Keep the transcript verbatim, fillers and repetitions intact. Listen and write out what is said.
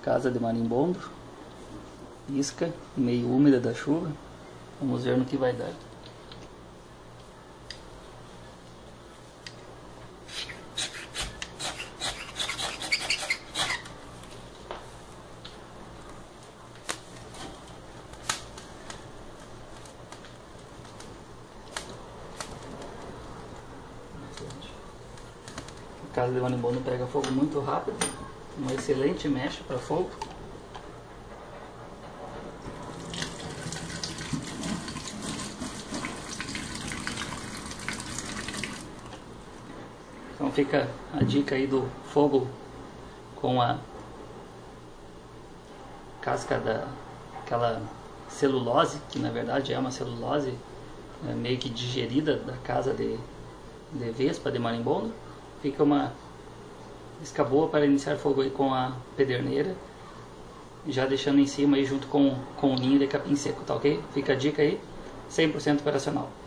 casa de marimbondo, isca, meio úmida da chuva. Vamos ver no que vai dar. A casa de marimbondo pega fogo muito rápido, uma excelente mecha para fogo. Então fica a dica aí do fogo com a casca da aquela celulose, que na verdade é uma celulose é, meio que digerida da casa de, de vespa de marimbondo. Fica uma isca boa para iniciar fogo aí com a pederneira, já deixando em cima aí junto com, com o ninho de capim seco, tá ok? Fica a dica aí, cem por cento operacional.